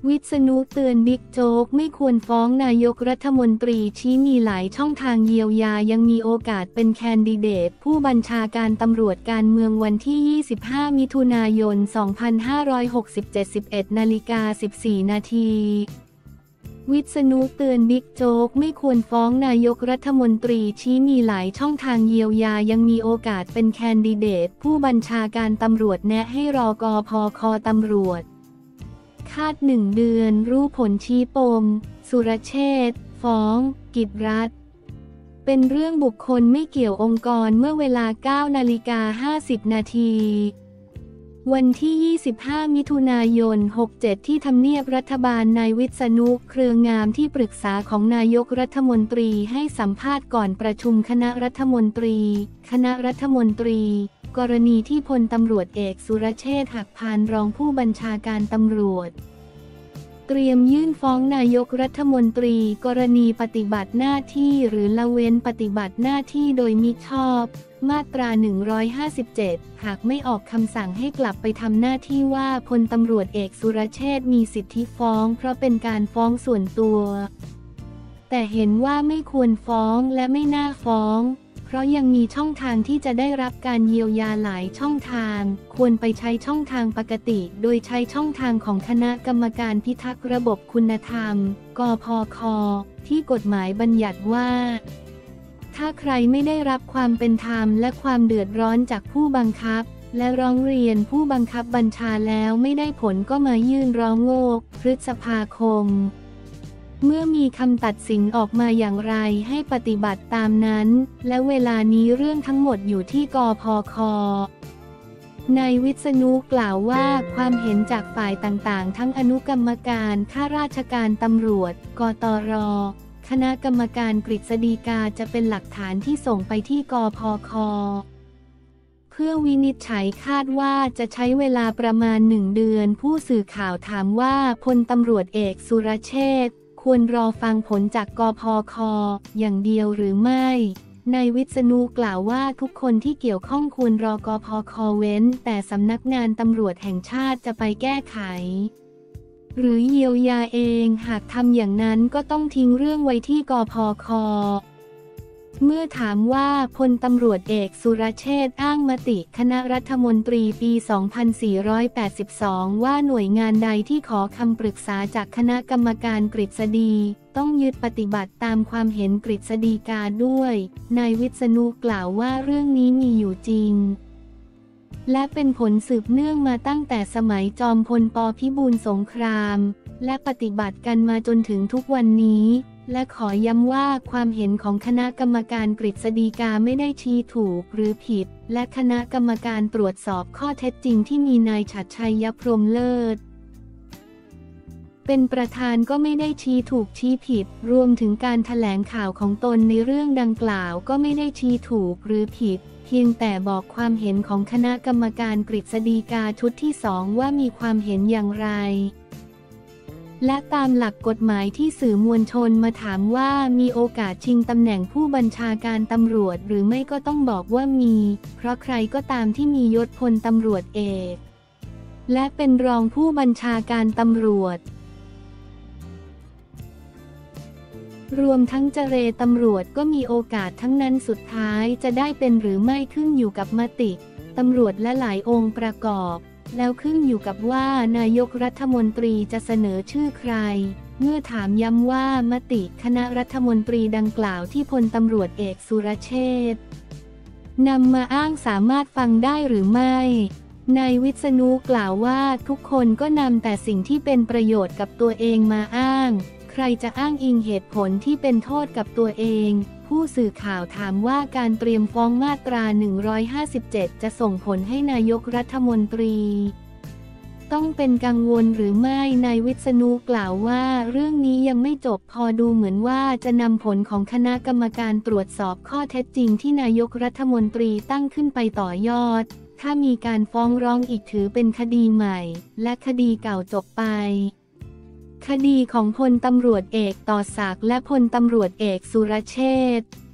วิษณุเตือนบิ๊กโจ๊กไม่ควรฟ้องนายกรัฐมนตรีชี้มีหลายช่องทางเยียวยายังมีโอกาสเป็นแคนดิเดตผู้บัญชาการตำรวจการเมืองวันที่ 25 มิถุนายน 2567 11:14 นาทีวิษณุเตือนบิ๊กโจ๊กไม่ควรฟ้องนายกรัฐมนตรีชี้มีหลายช่องทางเยียวยายังมีโอกาสเป็นแคนดิเดตผู้บัญชาการตำรวจแนะให้รกพค.ตำรวจคาด1 เดือนรู้ผลชี้ปมสุรเชษฐ์ฟ้องกิจรัฐเป็นเรื่องบุคคลไม่เกี่ยวองค์กรเมื่อเวลา 9:50 นาทีวันที่ 25 มิถุนายน 67 ที่ทำเนียบรัฐบาลนายวิษณุเครืองามที่ปรึกษาของนายกรัฐมนตรีให้สัมภาษณ์ก่อนประชุมคณะรัฐมนตรีกรณีที่พลตำรวจเอกสุรเชษฐ์หักพานรองผู้บัญชาการตำรวจเตรียมยื่นฟ้องนายกรัฐมนตรีกรณีปฏิบัติหน้าที่หรือละเว้นปฏิบัติหน้าที่โดยมิชอบมาตรา 157 หากไม่ออกคำสั่งให้กลับไปทำหน้าที่ว่าพลตำรวจเอกสุรเชษฐ์มีสิทธิฟ้องเพราะเป็นการฟ้องส่วนตัวแต่เห็นว่าไม่ควรฟ้องและไม่น่าฟ้องเพราะยังมีช่องทางที่จะได้รับการเยียวยาหลายช่องทางควรไปใช้ช่องทางปกติโดยใช้ช่องทางของคณะกรรมการพิทักษ์ระบบคุณธรรมกพค.ที่กฎหมายบัญญัติว่าถ้าใครไม่ได้รับความเป็นธรรมและความเดือดร้อนจากผู้บังคับและร้องเรียนผู้บังคับบัญชาแล้วไม่ได้ผลก็มายื่นร้องโงกพฤษภาคมเมื่อมีคำตัดสินออกมาอย่างไรให้ปฏิบัติตามนั้นและเวลานี้เรื่องทั้งหมดอยู่ที่กพค.นายวิษณุกล่าวว่าความเห็นจากฝ่ายต่างๆทั้งอนุกรรมการข้าราชการตำรวจกตร.คณะกรรมการกฤษฎีกาจะเป็นหลักฐานที่ส่งไปที่กพค.เพื่อวินิจฉัยคาดว่าจะใช้เวลาประมาณ1 เดือนผู้สื่อข่าวถามว่าพลตำรวจเอกสุรเชษฐ์ควรรอฟังผลจากกพค.อย่างเดียวหรือไม่นายวิษณุกล่าวว่าทุกคนที่เกี่ยวข้องควรรอกพค.เว้นแต่สำนักงานตำรวจแห่งชาติจะไปแก้ไขหรือเยียวยาเองหากทำอย่างนั้นก็ต้องทิ้งเรื่องไว้ที่กพค.เมื่อถามว่าพลตำรวจเอกสุรเชษฐ์อ้างมติคณะรัฐมนตรีปี 2482 ว่าหน่วยงานใดที่ขอคำปรึกษาจากคณะกรรมการกฤษฎีต้องยึดปฏิบัติตามความเห็นกฤษฎีกาด้วยนายวิษณุกล่าวว่าเรื่องนี้มีอยู่จริงและเป็นผลสืบเนื่องมาตั้งแต่สมัยจอมพลป.พิบูลสงครามและปฏิบัติกันมาจนถึงทุกวันนี้และขอย้ำว่าความเห็นของคณะกรรมการกฤษฎีกาไม่ได้ชี้ถูกหรือผิดและคณะกรรมการตรวจสอบข้อเท็จจริงที่มีนายฉัตรชัย พรหมเลิศเป็นประธานก็ไม่ได้ชี้ถูกชี้ผิดรวมถึงการแถลงข่าวของตนในเรื่องดังกล่าวก็ไม่ได้ชี้ถูกหรือผิดเพียงแต่บอกความเห็นของคณะกรรมการกฤษฎีกาชุดที่ 2ว่ามีความเห็นอย่างไรและตามหลักกฎหมายที่สื่อมวลชนมาถามว่ามีโอกาสชิงตำแหน่งผู้บัญชาการตำรวจหรือไม่ก็ต้องบอกว่ามีเพราะใครก็ตามที่มียศพลตำรวจเอกและเป็นรองผู้บัญชาการตำรวจรวมทั้งเจรตำรวจก็มีโอกาสทั้งนั้นสุดท้ายจะได้เป็นหรือไม่ขึ้นอยู่กับมติตำรวจและหลายองค์ประกอบแล้วขึ้นอยู่กับว่านายกรัฐมนตรีจะเสนอชื่อใครเมื่อถามย้ำว่ามติคณะรัฐมนตรีดังกล่าวที่พลตำรวจเอกสุรเชษฐ์นำมาอ้างสามารถฟังได้หรือไม่นายวิษณุกล่าวว่าทุกคนก็นำแต่สิ่งที่เป็นประโยชน์กับตัวเองมาอ้างใครจะอ้างอิงเหตุผลที่เป็นโทษกับตัวเองผู้สื่อข่าวถามว่าการเตรียมฟ้องมาตรา 157 จะส่งผลให้นายกรัฐมนตรีต้องเป็นกังวลหรือไม่นายวิษณุกล่าวว่าเรื่องนี้ยังไม่จบพอดูเหมือนว่าจะนำผลของคณะกรรมการตรวจสอบข้อเท็จจริงที่นายกรัฐมนตรีตั้งขึ้นไปต่อยอดถ้ามีการฟ้องร้องอีกถือเป็นคดีใหม่และคดีเก่าจบไปคดีของพลตำรวจเอกต่อศักดิ์และพลตำรวจเอกสุรเชษฐ์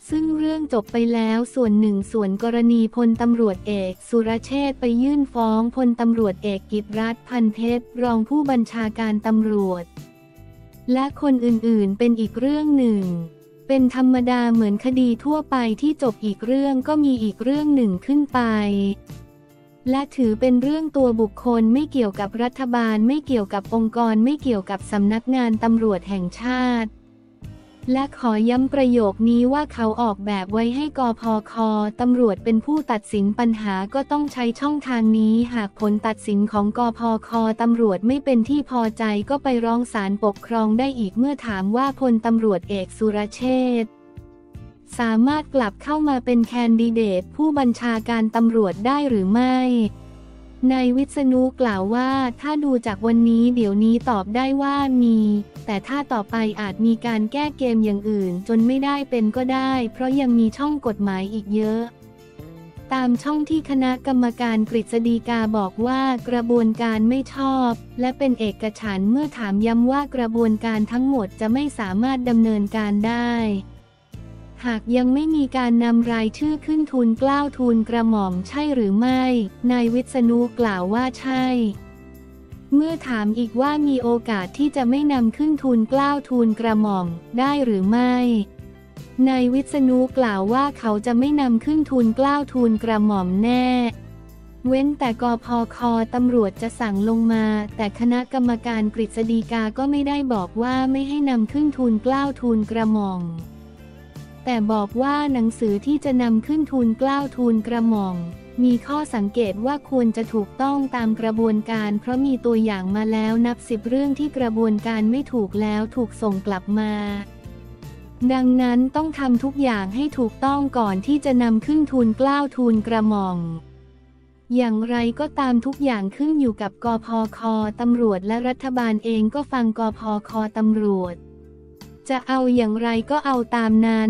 ซึ่งเรื่องจบไปแล้วส่วนหนึ่งส่วนกรณีพลตำรวจเอกสุรเชษฐ์ไปยื่นฟ้องพลตำรวจเอกกิตติรัตน์พันเพชรรองผู้บัญชาการตำรวจและคนอื่นๆเป็นอีกเรื่องหนึ่งเป็นธรรมดาเหมือนคดีทั่วไปที่จบอีกเรื่องก็มีอีกเรื่องหนึ่งขึ้นไปและถือเป็นเรื่องตัวบุคคลไม่เกี่ยวกับรัฐบาลไม่เกี่ยวกับองค์กรไม่เกี่ยวกับสำนักงานตำรวจแห่งชาติและขอย้ำประโยคนี้ว่าเขาออกแบบไว้ให้กพค.ตำรวจเป็นผู้ตัดสินปัญหาก็ต้องใช้ช่องทางนี้หากผลตัดสินของกพค.ตำรวจไม่เป็นที่พอใจก็ไปร้องศาลปกครองได้อีกเมื่อถามว่าพลตำรวจเอกสุรเชษฐ์สามารถกลับเข้ามาเป็นแคนดิเดตผู้บัญชาการตำรวจได้หรือไม่นายวิษณุกล่าวว่าถ้าดูจากวันนี้เดี๋ยวนี้ตอบได้ว่ามีแต่ถ้าต่อไปอาจมีการแก้เกมอย่างอื่นจนไม่ได้เป็นก็ได้เพราะยังมีช่องกฎหมายอีกเยอะตามช่องที่คณะกรรมการกฤษฎีกาบอกว่ากระบวนการไม่ชอบและเป็นเอกฉันท์เมื่อถามย้ำว่ากระบวนการทั้งหมดจะไม่สามารถดำเนินการได้หากยังไม่มีการนำรายชื่อขึ้นทูลเกล้าทูลกระหม่อมใช่หรือไม่นายวิษณุกล่าวว่าใช่เมื่อถามอีกว่ามีโอกาสที่จะไม่นำขึ้นทูลเกล้าทูลกระหม่อมได้หรือไม่นายวิษณุกล่าวว่าเขาจะไม่นำขึ้นทูลเกล้าทูลกระหม่อมแน่เว้นแต่กพค.ตำรวจจะสั่งลงมาแต่คณะกรรมการกฤษฎีกาก็ไม่ได้บอกว่าไม่ให้นำขึ้นทูลเกล้าทูลกระหม่อมแต่บอกว่าหนังสือที่จะนำขึ้นทูลเกล้าทูลกระหม่อมมีข้อสังเกตว่าควรจะถูกต้องตามกระบวนการเพราะมีตัวอย่างมาแล้วนับ10เรื่องที่กระบวนการไม่ถูกแล้วถูกส่งกลับมาดังนั้นต้องทำทุกอย่างให้ถูกต้องก่อนที่จะนำขึ้นทูลเกล้าทูลกระหม่อมอย่างไรก็ตามทุกอย่างขึ้นอยู่กับกพค.ตำรวจและรัฐบาลเองก็ฟังกพค.ตำรวจจะเอาอย่างไรก็เอาตามนั้น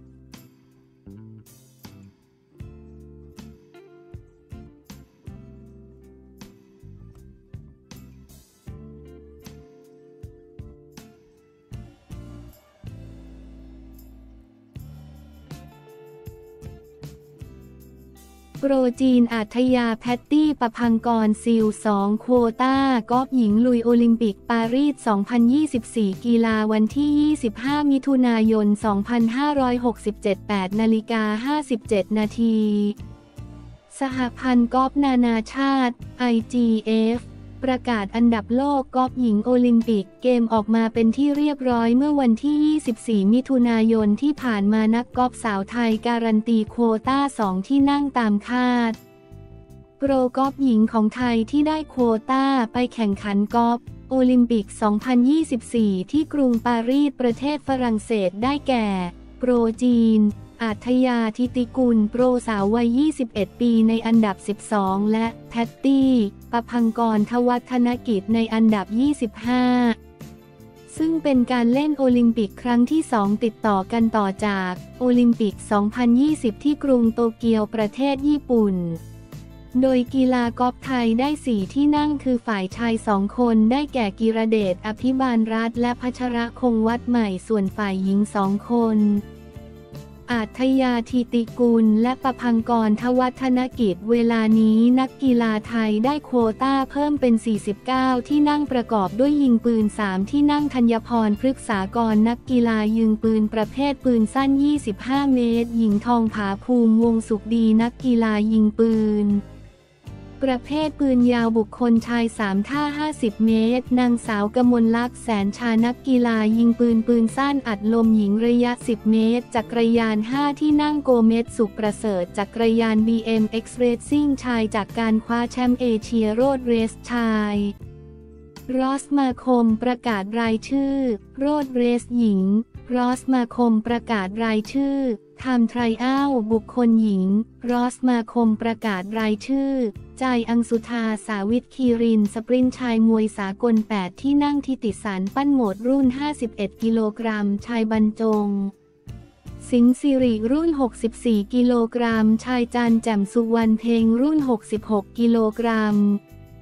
โปรจีนอัธยาแพตตี้ประภังกรซิล2โควต้ากอล์ฟหญิงลุยโอลิมปิกปารีส 2024 กีฬาวันที่ 25 มิถุนายน 2567 8:57 นาทีสหพันธ์กอล์ฟนานาชาติ IGF ประกาศอันดับโลกกอล์ฟหญิงโอลิมปิกเกมออกมาเป็นที่เรียบร้อยเมื่อวันที่ 24 มิถุนายนที่ผ่านมานักกอล์ฟสาวไทยการันตีโควต้า 2 ที่นั่งตามคาดโปรกอล์ฟหญิงของไทยที่ได้โควต้าไปแข่งขันกอล์ฟโอลิมปิก 2024 ที่กรุงปารีสประเทศฝรั่งเศสได้แก่โปรจีนอัธยาธิติกุลโปรสาววัย 21 ปีในอันดับ 12 และแพตตี้ประภังกรทวัฒนกิจในอันดับ 25 ซึ่งเป็นการเล่นโอลิมปิกครั้งที่ 2 ติดต่อกันต่อจากโอลิมปิก 2020 ที่กรุงโตเกียวประเทศญี่ปุ่นโดยกีฬากอล์ฟไทยได้4ที่นั่งคือฝ่ายชาย2คนได้แก่กิรเดชอภิบาลรัตน์และพัชรคงวัดใหม่ส่วนฝ่ายหญิง2คนอัธยาธิติกุลและประภังกรทวัฒนกิจเวลานี้นักกีฬาไทยได้โควต้าเพิ่มเป็น 49 ที่นั่งประกอบด้วยยิงปืน3ที่นั่งธัญพรพฤกษากรนักกีฬายิงปืนประเภทปืนสั้น 25 เมตรหญิงทองผาภูมิวงสุขดีนักกีฬายิงปืนประเภทปืนยาวบุคคลชาย3ท่า 50 เมตรนางสาวกมลลักษณ์แสนชานักกีฬายิงปืนสั้นอัดลมหญิงระยะ 10 เมตรจักรยาน 5 ที่นั่งโกเมสสุขประเสริฐจักรยาน BMX Racing ชายจากการคว้าแชมป์เอเชียโรดเรสชายรอสมาคมประกาศรายชื่อโรดเรสหญิงรอสมาคมประกาศรายชื่อไทม์ไทรอัลบุคคลหญิงรอสมาคมประกาศรายชื่อใจอังสุธาสาวิทคีรินสปรินต์ชายมวยสากล8ที่นั่งทิติสารปั้นโหมดรุ่น51กิโลกรัมชายบรรจงสิงห์สิริรุ่น64กิโลกรัมชายจันแจ่มสุวรรณเพ็งรุ่น66กิโลกรัม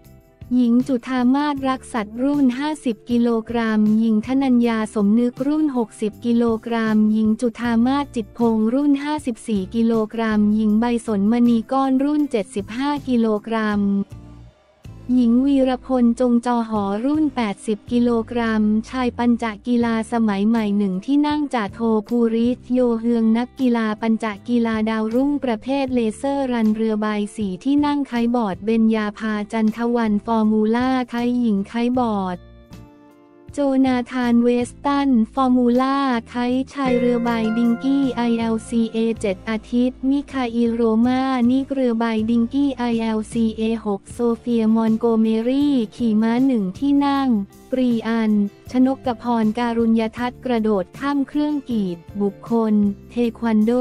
หญิงจุฑามาศรักษัตริย์รุ่น 50 กิโลกรัมหญิงธนัญญาสมนึกรุ่น 60 กิโลกรัมหญิงจุฑามาศจิตพงษ์รุ่น 54 กิโลกรัมหญิงใบสนมณีก้อนรุ่น 75 กิโลกรัมหญิงวีรพลจงจอหอรุ่น 80 กิโลกรัมชายปัญจกีฬาสมัยใหม่หนึ่งที่นั่งจ่าโทภูริศโยเฮืองนักกีฬาปัญจกีฬาดาวรุ่งประเภทเลเซอร์รันเรือใบสีที่นั่งไคบอร์ดเบญญาภาจันทวันฟอร์มูล่าไคหญิงไคบอร์ดโจนาธานเวสตันฟอร์มูล่าไคชายเรือใบดิงกี้ ILCA 7 อาทิตย์มิคาอิลโรมานิกเรือใบดิงกี้ ILCA 6 โซเฟียมอนโกเมรี่ขี่ม้าหนึ่งที่นั่งปรีอันชนกพรการุญยทัศน์กระโดดข้ามเครื่องกีดบุคคลเทควันโด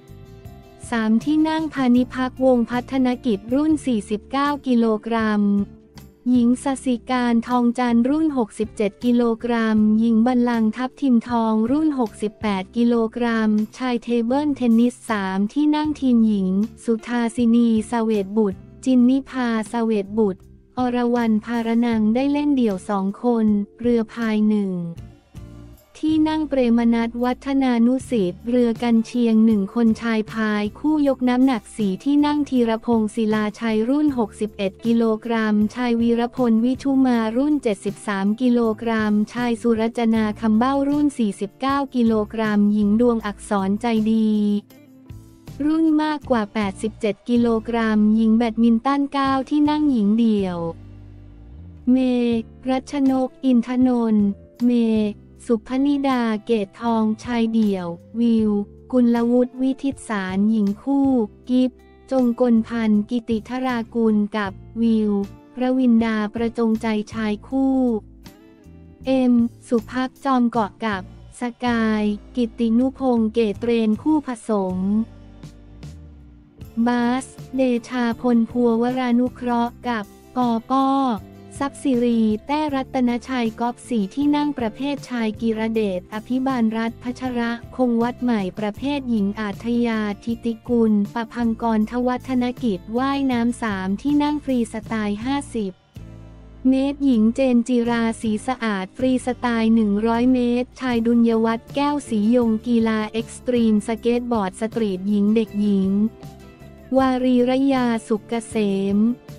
3 ที่นั่งพานิพักวงศ์พัฒนกิจรุ่น 49 กิโลกรัมหญิงสศิการทองจันทร์รุ่น 67 กิโลกรัมหญิงบัลลังก์ทับทิมทองรุ่น 68 กิโลกรัมชายเทเบิลเทนนิส 3 ที่นั่งทีมหญิงสุธาสินีเสเวตบุตรจินนิภาเสเวตบุตรอรวรรณภารนังได้เล่นเดี่ยว2 คนเรือพาย1ที่นั่งเปรมนัสวัฒนานุสิทธิ์เรือกันเชียง1 คนชายพายคู่ยกน้ำหนัก4ที่นั่งธีรพงศ์ศิลาชัยรุ่น 61 กิโลกรัมชายวีรพลวิชุมารุ่น 73 กิโลกรัมชายสุรจนาคำเบ้ารุ่น 49 กิโลกรัมหญิงดวงอักษรใจดีรุ่นมากกว่า 87 กิโลกรัมหญิงแบดมินตัน9ที่นั่งหญิงเดี่ยวเมรัชนกอินทนนท์เมสุพนิดาเกตทองชายเดี่ยววิวกุลวุฒิวิทิตสารหญิงคู่กิฟจงกลพันธ์กิติธรากุลกับวิวประวินดาประจงใจชายคู่เอ็มสุภักจอมเกาะกับสกายกิตตินุพงษ์เกตเตรนคู่ผสมบาสเดชาพลพัววรานุเคราะห์กับปอป้อทรัพย์สิริแต้รัตนชัยกอบ4ที่นั่งประเภทชายกีรเดชอภิบาลรัฐพัชระคงวัดใหม่ประเภทหญิงอาทยาทิติกุลประพังกรทวัฒนกิจว่ายน้ำ3ที่นั่งฟรีสไตล์50 เมตรหญิงเจนจิราศรีสะอาดฟรีสไตล์100 เมตรชายดุลยวัฒน์แก้วศรียงกีฬาเอ็กซ์ตรีมสเกตบอร์ดสตรีทหญิงเด็กหญิงวารีรยาสุกเกษม